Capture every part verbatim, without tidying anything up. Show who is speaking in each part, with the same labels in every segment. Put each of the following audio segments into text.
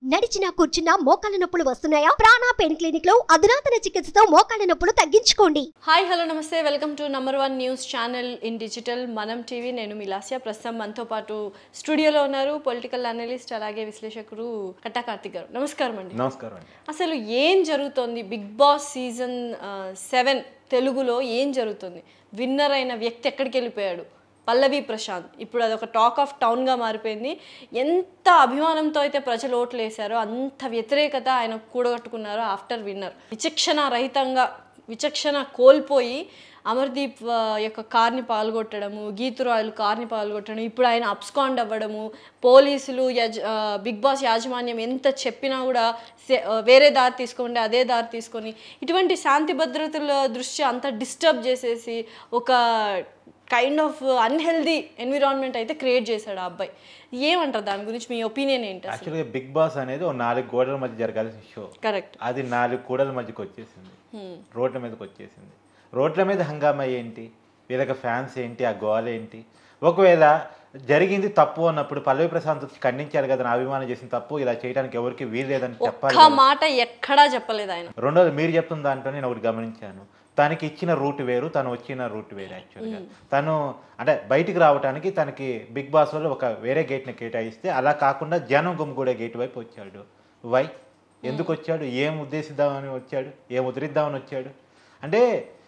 Speaker 1: నడిచినా కూర్చున్నా మోకాళ్ళ నొప్పులు వస్తున్నాయా? ప్రాణ పెయిన్ క్లినిక్ లో అధునాతన చికిత్సతో మోకాళ్ళ నొప్పులు తగ్గించుకోండి.
Speaker 2: హాయ్ హలో నమస్తే, welcome to number one news channel in digital Manam TV. నేను మిలాసియా. ప్రస్తుతం మనతో పాటు స్టూడియోలో ఉన్నారు పొలిటికల్ అనలిస్ట్ అలాగే విశ్లేషకుడు కట్టా కార్తిక్ గారు. నమస్కారం అండి.
Speaker 3: నమస్కారం అండి.
Speaker 2: అసలు ఏం జరుగుతోంది? బిగ్ బాస్ సీజన్ సెవెన్ తెలుగులో ఏం జరుగుతుంది? విన్నర్ అయిన వ్యక్తి ఎక్కడికి వెళ్ళిపోయాడు? పల్లవి ప్రశాంత్. ఇప్పుడు అదొక టాక్ ఆఫ్ టౌన్గా మారిపోయింది. ఎంత అభిమానంతో అయితే ప్రజలు ఓట్లు వేశారో అంత వ్యతిరేకత ఆయన కూడగట్టుకున్నారో ఆఫ్టర్ విన్నర్. విచక్షణ రహితంగా విచక్షణ కోల్పోయి అమర్దీప్ యొక్క కార్ని పాల్గొట్టడము, గీతురాయలు కార్ని పాల్గొట్టడం, ఇప్పుడు ఆయన అబ్స్కాండ్ అవ్వడము, పోలీసులు యజ బిగ్ బాస్ యాజమాన్యం ఎంత చెప్పినా కూడా వేరే దారి తీసుకోండి అదే దారి తీసుకొని ఇటువంటి శాంతి భద్రతల దృష్ట్యా అంతా డిస్టర్బ్ చేసేసి ఒక కైండ్ ఆఫ్ అన్హెల్దీ ఎన్విరాన్మెంట్ అయితే క్రియేట్ చేశాడు ఆ అబ్బాయి. ఏమంటారు దాని గురించి? మీ ఒపీనియన్ ఏంటి?
Speaker 3: యాక్చువల్గా బిగ్ బాస్ అనేది ఒక నాలుగు గోడల మధ్య జరగాల్సిన షో.
Speaker 2: కరెక్ట్.
Speaker 3: అది నాలుగు గోడల మధ్యకి వచ్చేసింది, రోడ్ల మీదకి వచ్చేసింది. రోడ్ల మీద హంగామా ఏంటి, వీళ్ళకి ఫ్యాన్స్ ఏంటి, ఆ గోల ఏంటి? ఒకవేళ జరిగింది తప్పు అన్నప్పుడు పల్లవి ప్రశాంత్ వచ్చి ఖండించారు కదా, నా అభిమానం చేసిన తప్పు, ఇలా చేయడానికి ఎవరికి వీలు లేదని చెప్పాలి.
Speaker 2: మాట ఎక్కడా చెప్పలేదు ఆయన.
Speaker 3: రెండోది మీరు చెప్తున్న దాంట్లో నేను ఒకటి గమనించాను. తనకి ఇచ్చిన రూట్ వేరు, తను వచ్చిన రూట్ వేరు. యాక్చువల్గా తను అంటే బయటికి రావడానికి తనకి బిగ్ బాస్ వల్ల ఒక వేరే గేట్ని కేటాయిస్తే అలా కాకుండా జనం గుమ్మిగూడే గేట్ వైపు వచ్చాడు. వై ఎందుకు వచ్చాడు? ఏం ఉద్దేశిద్దామని వచ్చాడు? ఏం ఉద్ధరిద్దామని వచ్చాడు? అంటే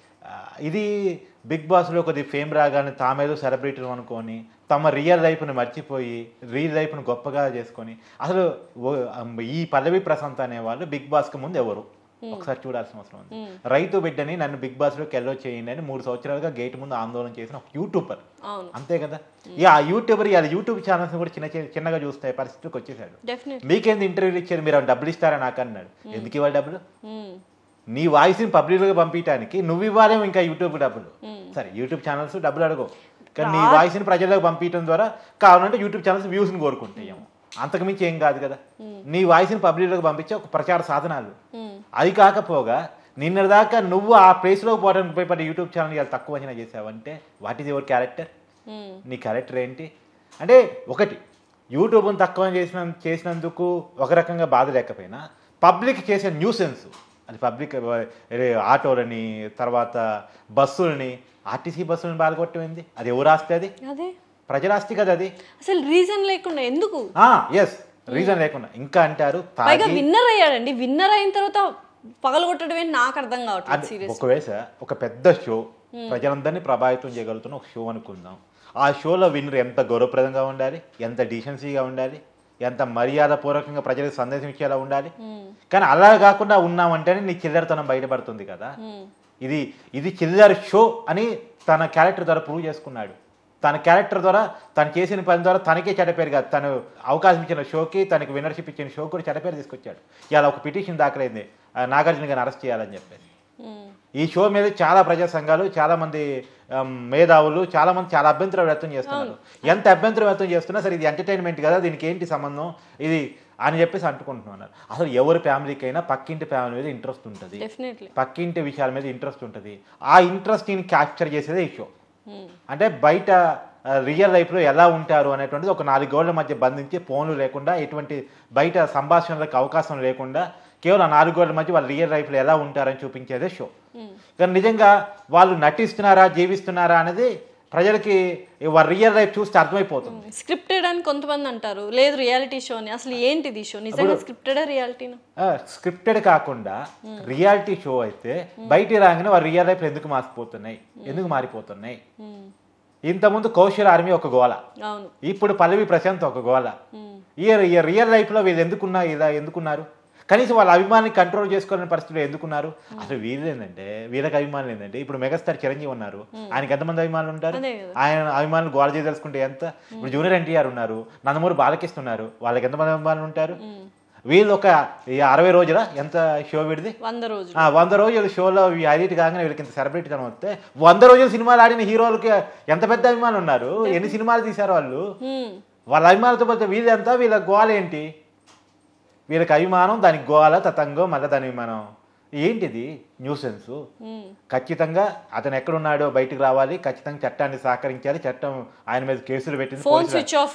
Speaker 3: ఇది బిగ్ బాస్లో కొద్ది ఫేమ్ రాగానే తామేదో సెలబ్రిటీలు అనుకొని తమ రియల్ లైఫ్ని మర్చిపోయి రియల్ లైఫ్ని గొప్పగా చేసుకొని, అసలు ఈ పల్లవి ప్రశాంత్ అనేవాళ్ళు బిగ్ బాస్కి ముందు ఎవరు ఒకసారి చూడాల్సిన అవసరం ఉంది. రైతు బిడ్డని నన్ను బిగ్ బాస్ లోకి ఎల్లో చేయండి అని మూడు సంవత్సరాలుగా గేట్ ముందు ఆందోళన చేసిన ఒక యూట్యూబర్. అంతే కదా. ఇక ఆ యూట్యూబర్ ఇలా యూట్యూబ్ ఛానల్స్ కూడా చిన్న చిన్నగా చూస్తాయి పరిస్థితికి వచ్చేసాడు. మీకేంది ఇంటర్వ్యూలు ఇచ్చారు, మీరు డబ్బులు ఇస్తారా నాకు అన్నాడు. ఎందుకు ఇవ్వాలి డబ్బులు? నీ వాయిస్ని పబ్లిక్గా పంపించడానికి నువ్వు ఇవ్వాలేమో ఇంకా యూట్యూబ్ డబ్బులు. సరే యూట్యూబ్ ఛానల్స్ డబ్బులు అడగవు, కానీ నీ వాయిస్ని ప్రజలకు పంపించడం ద్వారా కావాలంటే యూట్యూబ్ ఛానల్స్ వ్యూస్ని కోరుకుంటాయేమో, అంతకుమించి ఏం కాదు కదా. నీ వాయిస్ని పబ్లిక్లోకి పంపించే ఒక ప్రచార సాధనాలు. అది కాకపోగా నిన్నటిదాకా నువ్వు ఆ ప్లేస్లోకి పోవడానికి భయపడే యూట్యూబ్ ఛానల్ ఇలా తక్కువ అంచనా చేసావంటే వాట్ ఈజ్ యువర్ క్యారెక్టర్? నీ క్యారెక్టర్ ఏంటి? అంటే ఒకటి యూట్యూబ్ని తక్కువ చేసిన చేసినందుకు ఒక రకంగా బాధ లేకపోయినా పబ్లిక్ చేసే న్యూసెన్స్, అది పబ్లిక్ ఆటోలని తర్వాత బస్సులని ఆర్టీసీ బస్సులను బాధగొట్టమైంది. అది ఎవరు ఆస్తి? అది ప్రజలాస్తి కదా. అది అసలు రీజన్ లేకుండా ఎందుకు? ఎస్ రీజన్ లేకుండా ఇంకా అంటారు.
Speaker 2: విన్నర్ అయ్యాడండి, విన్నర్ అయిన తర్వాత పగలగొట్టడం ఏంటి నాకు అర్థం కావట్లేదు.
Speaker 3: ఒకవేళ ఒక పెద్ద షో ప్రజలందరినీ ప్రభావితం చేయగలుగుతున్న ఒక షో అనుకుందాం. ఆ షోలో విన్నర్ ఎంత గౌరవప్రదంగా ఉండాలి, ఎంత డీసెన్సీగా ఉండాలి, ఎంత మర్యాద పూర్వకంగా ప్రజలకు సందేశం ఇచ్చేలా ఉండాలి. కానీ అలా కాకుండా ఉన్నామంటేనే నీ చిల్లరతనం బయటపడుతుంది కదా. ఇది ఇది చిల్లర షో అని తన క్యారెక్టర్ ద్వారా ప్రూవ్ చేసుకున్నాడు. తన క్యారెక్టర్ ద్వారా తను చేసిన పని ద్వారా తనకే చెడ్డపేరు కాదు, తను అవకాశం ఇచ్చిన షోకి తనకి విన్నర్షిప్ ఇచ్చిన షో కూడా చెడ్డపేరు తీసుకొచ్చాడు. ఇలా ఒక పిటిషన్ దాఖలైంది నాగార్జున గారిని అరెస్ట్ చేయాలని చెప్పేసి. ఈ షో మీద చాలా ప్రజా సంఘాలు, చాలా మంది మేధావులు, చాలా మంది చాలా అభ్యంతరం వ్యక్తం చేస్తున్నారు. ఎంత అభ్యంతరం వ్యక్తం చేస్తున్నా సరే ఇది ఎంటర్టైన్మెంట్ కదా, దీనికి ఏంటి సంబంధం ఇది అని చెప్పేసి అంటుకుంటున్నారు. అసలు ఎవరి ఫ్యామిలీకి అయినా పక్కింటి ఫ్యామిలీ మీద ఇంట్రెస్ట్ ఉంటుంది, పక్కింటి విషయాల మీద ఇంట్రెస్ట్ ఉంటుంది. ఆ ఇంట్రెస్ట్ ని క్యాప్చర్ చేసేదే ఈ షో. అంటే బయట రియల్ లైఫ్లో ఎలా ఉంటారు అనేటువంటిది ఒక నాలుగు గోళ్ల మధ్య బంధించి ఫోన్లు లేకుండా ఎటువంటి బయట సంభాషణలకు అవకాశం లేకుండా కేవలం నాలుగు గోళ్ల మధ్య వాళ్ళు రియల్ లైఫ్లో ఎలా ఉంటారని చూపించేదే షో. కానీ నిజంగా వాళ్ళు నటిస్తున్నారా జీవిస్తున్నారా అనేది ప్రజలకి వారి రియల్ లైఫ్ చూస్తే అర్థమైపోతుంది.
Speaker 2: స్క్రిప్టెడ్ అని కొంతమంది అంటారు, లేదు రియాలిటీ షో అని. అసలు ఏంటిది షో? నిజంగా స్క్రిప్టెడ్ రియాలిటీనా?
Speaker 3: స్క్రిప్టెడ్ కాకుండా రియాలిటీ షో అయితే బయట రాగానే వారి రియల్ లైఫ్ ఎందుకు మారిపోతున్నాయి, ఎందుకు మారిపోతున్నాయి? ఇంతకుముందు కౌశల్ ఆర్మీ ఒక గోల, ఇప్పుడు పల్లవి ప్రశాంత్ ఒక గోల. ఈ రియల్ లైఫ్ లో వీళ్ళు ఎందుకున్నా ఇలా ఎందుకున్నారు? కనీసం వాళ్ళ అభిమానాన్ని కంట్రోల్ చేసుకోవాలని పరిస్థితులు ఎందుకున్నారు? అసలు వీళ్ళు ఏంటంటే వీళ్ళకి అభిమానులు ఏంటంటే ఇప్పుడు మెగాస్టార్ చిరంజీవి ఉన్నారు, ఆయనకి ఎంతమంది అభిమానులు ఉంటారు? ఆయన అభిమానులు గోల చేయదలుచుకుంటే ఎంత? ఇప్పుడు జూనియర్ ఎన్టీఆర్ ఉన్నారు, నందమూరి బాలకృష్ణ ఉన్నారు, వాళ్ళకి ఎంతమంది అభిమానులు ఉంటారు? వీళ్ళు ఒక అరవై రోజుల ఎంత షో విడిది
Speaker 2: వంద రోజులు
Speaker 3: వంద రోజులు షోలో హైలైట్ కాగానే వీళ్ళకి ఇంత సెలబ్రిటీ అని వస్తే వంద రోజులు సినిమాలు ఆడిన హీరోలకి ఎంత పెద్ద అభిమానులు ఉన్నారు? ఎన్ని సినిమాలు తీశారు వాళ్ళు? వాళ్ళ అభిమానులతో పోతే వీళ్ళు ఎంత? వీళ్ళ గోల ఏంటి? వీళ్ళకి అభిమానం, దానికి గోల తతంగం, మళ్ళీ దాని అభిమానం ఏంటిది? న్యూసెన్స్. ఖచ్చితంగా అతను ఎక్కడున్నాడో బయటకు రావాలి, ఖచ్చితంగా చట్టాన్ని సహకరించాలి, చట్టం ఆయన మీద కేసులు పెట్టింది,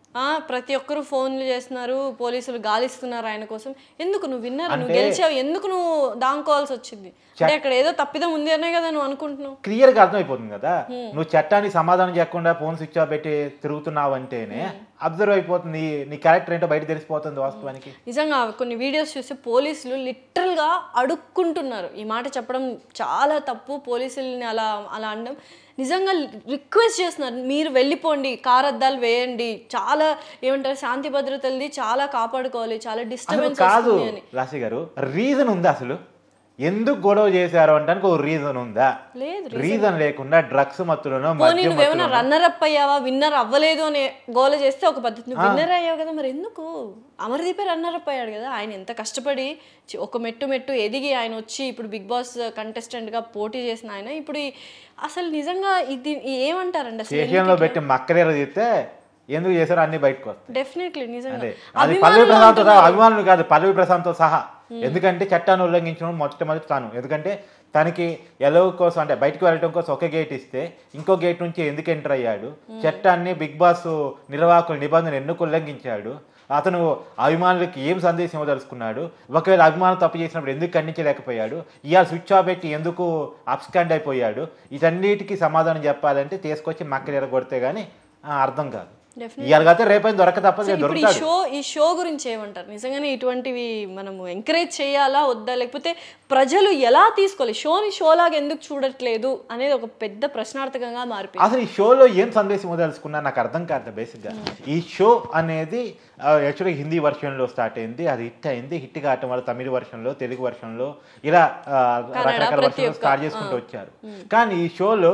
Speaker 2: ప్రతి ఒక్కరు ఫోన్లు చేస్తున్నారు, పోలీసులు గాలిస్తున్నారు ఆయన కోసం. ఎందుకు నువ్వు విన్నారు, నువ్వు గెలిచావు, ఎందుకు నువ్వు దాంకోవాల్సి వచ్చింది? అంటే అక్కడ ఏదో తప్పిదం ఉంది అనే కదా నువ్వు అనుకుంటున్నావు.
Speaker 3: క్లియర్ గా అర్థమైపోతుంది కదా, నువ్వు చట్టానికి సమాధానం చేయకుండా ఫోన్ స్విచ్ ఆఫ్ పెట్టి తిరుగుతున్నావు అంటేనే అబ్జర్వ్ అయిపోతుంది, నీ క్యారెక్టర్ ఏంటో బయట తెలిసిపోతుంది వాస్తవానికి.
Speaker 2: నిజంగా కొన్ని వీడియోస్ చూస్తే పోలీసులు లిటరల్ గా అడుక్కుంటున్నారు. ఈ మాట చెప్పడం చాలా తప్పు, పోలీసుల్ని అలా అలా అనడం. నిజంగా రిక్వెస్ట్ చేస్తున్నారు, మీరు వెళ్ళిపోండి, కార్ అద్దాలు వేయండి, చాలా ఏమంటారు శాంతి భద్రతలది చాలా కాపాడుకోవాలి, చాలా డిస్టర్బెన్స్
Speaker 3: కాదు రాశి గారు. రీజన్ ఉందా అసలు ఎందుకు గొడవ చేశారు అంటానికి ఒక రీజన్ ఉందా? రీజన్ లేకుండా డ్రగ్స్ మత్తులను
Speaker 2: నువ్వేమైనా రన్నర్ అప్ అయ్యావా, విన్నర్ అవ్వలేదు అని గోల చేస్తే ఒక పద్ధతి. నువ్వు విన్నర్ అయ్యావు కదా, మరి ఎందుకు? అమర్దీపే రన్నర్ అప్ అయ్యాడు కదా, ఆయన ఎంత కష్టపడి ఒక మెట్టు మెట్టు ఎదిగి ఆయన వచ్చి ఇప్పుడు బిగ్ బాస్ కంటెస్టెంట్ గా పోటీ చేసిన ఆయన ఇప్పుడు అసలు నిజంగా ఇది ఏమంటారండి
Speaker 3: అసలు పెట్టి మక్కరేలా చేస్తే ఎందుకు చేశారు అన్ని బయటకు వస్తాయి.
Speaker 2: డెఫినెట్లీ నిజంగా
Speaker 3: అది పల్లవి ప్రశాంత్ అభిమానులు కాదు, పల్లవి ప్రశాంత్తో సహా. ఎందుకంటే చట్టాన్ని ఉల్లంఘించడం మొట్టమొదటి తాను. ఎందుకంటే తనకి ఎలవ కోసం అంటే బయటకు వెళ్ళడం కోసం ఒక గేట్ ఇస్తే ఇంకో గేట్ నుంచి ఎందుకు ఎంటర్ అయ్యాడు, చట్టాన్ని బిగ్ బాస్ నిర్వాహకుల నిబంధన ఎందుకు ఉల్లంఘించాడు, అతను అభిమానులకి ఏం సందేశం ఇవ్వదలుచుకున్నాడు, ఒకవేళ అభిమానులు తప్పు చేసినప్పుడు ఎందుకు ఖండించలేకపోయాడు, ఇవాళ స్విచ్ ఆఫ్ పెట్టి ఎందుకు అప్స్కాండ్ అయిపోయాడు, వీటన్నిటికీ సమాధానం చెప్పాలంటే తీసుకొచ్చి మక్కలు ఎరగొడితే గానీ అర్థం కాదు. ఇవాళ రేపైనా దొరక తప్పదు.
Speaker 2: ఈ షో ఈ షో గురించి ఏమంటారు? నిజంగానే ఇటువంటివి మనము ఎంకరేజ్ చేయాలా వద్దా, లేకపోతే ప్రజలు ఎలా తీసుకోవాలి, షోని షోలాగా ఎందుకు చూడట్లేదు అనేది ఒక పెద్ద ప్రశ్నార్థకంగా మారిపోయింది.
Speaker 3: అసలు ఈ షోలో ఏం సందేశం ఇవ్వదలుచుకున్నా నాకు అర్థం కాదు బేసిక్గా. ఈ షో అనేది యాక్చువల్గా హిందీ వర్షన్లో స్టార్ట్ అయింది, అది హిట్ అయింది. హిట్ కావటం వల్ల తమిళ వర్షన్లో, తెలుగు వర్షన్లో ఇలా రకరకాల వర్షన్లో స్టార్ట్ చేసుకుంటూ వచ్చారు. కానీ ఈ షోలో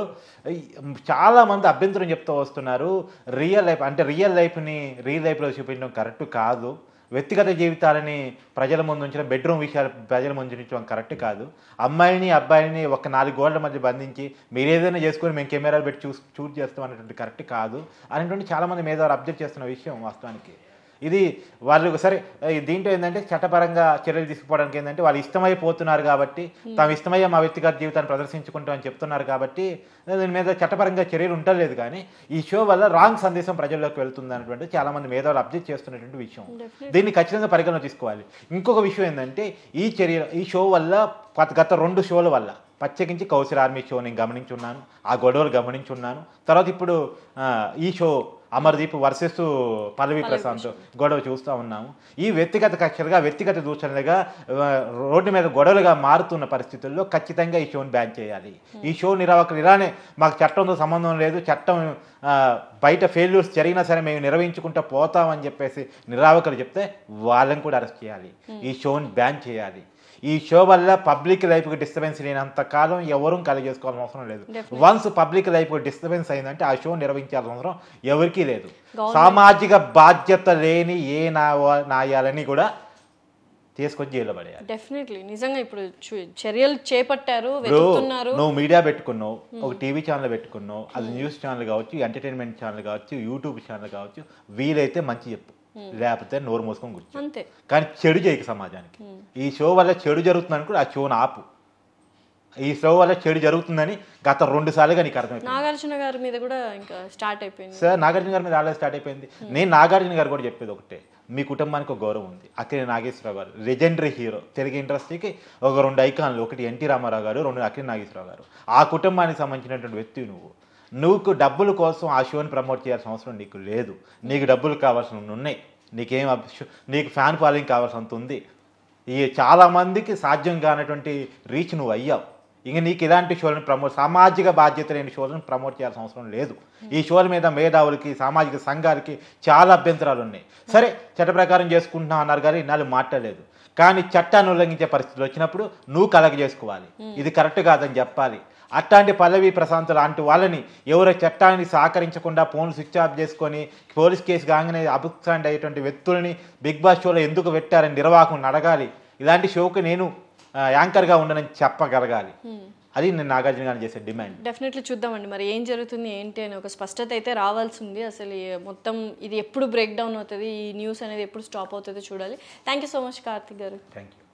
Speaker 3: చాలా మంది అభ్యంతరం చెప్తూ వస్తున్నారు, రియల్ లైఫ్ అంటే రియల్ లైఫ్ని రియల్ లైఫ్లో చూపించడం కరెక్ట్ కాదు, వ్యక్తిగత జీవితాలని ప్రజల ముందు ఉంచడం, బెడ్రూమ్ విషయాలు ప్రజల ముందు ఉంచడం కరెక్ట్ కాదు, అమ్మాయిని అబ్బాయిని ఒక నాలుగు గోడల మధ్య బంధించి మీరు ఏదైనా చేసుకొని మేము కెమెరాలు పెట్టి చూ షూట్ చేస్తాం అనేటువంటి కరెక్ట్ కాదు అనేటువంటి చాలామంది మేధావులు అబ్జర్వ్ చేస్తున్న విషయం వాస్తవానికి. ఇది వాళ్ళు సరే దీంట్లో ఏంటంటే చట్టపరంగా చర్యలు తీసుకోవడానికి ఏంటంటే వాళ్ళు ఇష్టమైపోతున్నారు కాబట్టి, తాము ఇష్టమయ్యే మా వ్యక్తిగత జీవితాన్ని ప్రదర్శించుకుంటామని చెప్తున్నారు కాబట్టి దీని మీద చట్టపరంగా చర్యలు ఉండలేదు. కానీ ఈ షో వల్ల రాంగ్ సందేశం ప్రజల్లోకి వెళ్తుంది అనేటువంటి చాలా మంది మేధావులు అబ్జెక్ట్ చేస్తున్నటువంటి విషయం. దీన్ని ఖచ్చితంగా పరిగణన తీసుకోవాలి. ఇంకొక విషయం ఏంటంటే ఈ చర్య ఈ షో వల్ల గత రెండు షోల వల్ల ప్రత్యేకించి కౌశల్ ఆర్మీ షో నేను గమనించున్నాను, ఆ గొడవలు గమనించున్నాను. తర్వాత ఇప్పుడు ఈ షో అమర్దీప్ వర్సెస్ పల్లవి ప్రశాంత్ గొడవ చూస్తూ ఉన్నాము. ఈ వ్యక్తిగత కక్షలుగా వ్యక్తిగత దూషణలుగా రోడ్డు మీద గొడవలుగా మారుతున్న పరిస్థితుల్లో ఖచ్చితంగా ఈ షోని బ్యాన్ చేయాలి. ఈ షో నిర్వాహకులు ఇలానే మాకు చట్టంతో సంబంధం లేదు, చట్టం బయట ఫెయిల్యూర్స్ జరిగినా సరే మేము నిర్వహించుకుంటూ పోతామని చెప్పేసి నిర్వాహకులు చెప్తే వాళ్ళని కూడా అరెస్ట్ చేయాలి, ఈ షోని బ్యాన్ చేయాలి. ఈ షో వల్ల పబ్లిక్ లైఫ్కి డిస్టర్బెన్స్ లేనంత కాలం ఎవరూ కలగజేసుకోవాల్సిన అవసరం లేదు. వన్స్ పబ్లిక్ లైఫ్కి డిస్టర్బెన్స్ అయిందంటే ఆ షో నిర్వహించాల్సిన అవసరం ఎవరికీ లేదు. సామాజిక బాధ్యత లేని ఏ నాయాలని కూడా తీసుకొని జైల్లో పడేయాలి.
Speaker 2: డెఫినెట్లీ నిజంగా ఇప్పుడు చర్యలు చేపట్టారు, వెతుకుతున్నారు.
Speaker 3: నువ్వు మీడియా పెట్టుకున్నావు, ఒక టీవీ ఛానల్ పెట్టుకున్నావు, అది న్యూస్ ఛానల్ కావచ్చు, ఎంటర్టైన్మెంట్ ఛానల్ కావచ్చు, యూట్యూబ్ ఛానల్ కావచ్చు, వీలైతే మంచి చెప్పు, లేకపోతే నోరు మూసుకొని కూర్చో.
Speaker 2: అంతే.
Speaker 3: కానీ చెడు చేయక సమాజానికి. ఈ షో వల్ల చెడు జరుగుతుందని కూడా ఆ షోను ఆపు. ఈ షో వల్ల చెడు జరుగుతుందని గత రెండు సార్లుగా నీకు అర్థమైంది.
Speaker 2: నాగార్జున గారి మీద కూడా ఇంకా స్టార్ట్ అయిపోయింది
Speaker 3: సార్, నాగార్జున గారి మీద ఆల్రెడీ స్టార్ట్ అయిపోయింది. నేను నాగార్జున గారు కూడా చెప్పేది ఒకటే, మీ కుటుంబానికి ఒక గౌరవం ఉంది. అక్కినేని నాగేశ్వరరావు గారు లెజెండరీ హీరో, తెలుగు ఇండస్ట్రీకి ఒక రెండు ఐకాన్లు, ఒకటి ఎన్టీ రామారావు గారు, రెండు అక్కినేని నాగేశ్వరరావు గారు. ఆ కుటుంబానికి సంబంధించినటువంటి వ్యక్తి నువ్వు. నువ్వు డబ్బుల కోసం ఆ షోని ప్రమోట్ చేయాల్సిన అవసరం నీకు లేదు. నీకు డబ్బులు కావాల్సిన ఉన్నాయి, నీకేం నీకు ఫ్యాన్ ఫాలోయింగ్ కావాల్సినంత ఉంది. ఈ చాలామందికి సాధ్యం కానటువంటి రీచ్ నువ్వు అయ్యావు. ఇంక నీకు ఇలాంటి షోలను ప్రమోట్ సామాజిక బాధ్యత లేని షోలను ప్రమోట్ చేయాల్సిన అవసరం లేదు. ఈ షోల మీద మేధావులకి, సామాజిక సంఘాలకి చాలా అభ్యంతరాలు ఉన్నాయి. సరే చట్ట ప్రకారం చేసుకుంటున్నావు అన్నారు కానీ ఇన్నాళ్ళు మాట్లాడలేదు. కానీ చట్టాన్ని ఉల్లంఘించే పరిస్థితులు వచ్చినప్పుడు నువ్వు కలగ చేసుకోవాలి, ఇది కరెక్ట్ కాదని చెప్పాలి. అట్లాంటి పల్లవి ప్రశాంత్ లాంటి వాళ్ళని ఎవరో చట్టాన్ని సహకరించకుండా ఫోన్ స్విచ్ ఆఫ్ చేసుకొని పోలీస్ కేసు కాగానే అభిప్రాయం అయ్యేటువంటి వ్యక్తులని బిగ్ బాస్ షోలో ఎందుకు పెట్టారని నిర్వాహకుని అడగాలి. ఇలాంటి షోకి నేను యాంకర్గా ఉండనని చెప్పగలగాలి. అది నేను నాగార్జున గారిని చేసే డిమాండ్.
Speaker 2: డెఫినెట్లీ చూద్దామండి మరి ఏం జరుగుతుంది ఏంటి అని ఒక స్పష్టత అయితే రావాల్సి ఉంది. అసలు మొత్తం ఇది ఎప్పుడు బ్రేక్ డౌన్ అవుతుంది, ఈ న్యూస్ అనేది ఎప్పుడు స్టాప్ అవుతుందో చూడాలి. Thank you so much Karthik గారు.
Speaker 3: Thank you.